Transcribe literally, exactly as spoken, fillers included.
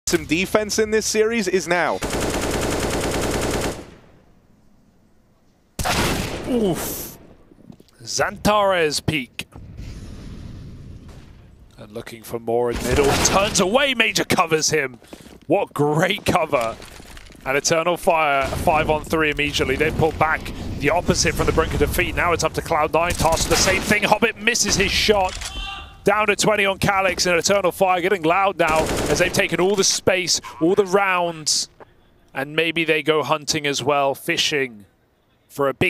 some defense in this series is now. Oof. Cloudtares peak. And looking for more in middle. Turns away, Major covers him. What great cover. And Eternal Fire, five on three immediately. They pull back the opposite from the brink of defeat. Now it's up to Cloud nine. Tasked with the same thing. Hobbit misses his shot. Down to twenty on Calyx, and Eternal Fire getting loud now as they've taken all the space, all the rounds. And maybe they go hunting as well, fishing for a big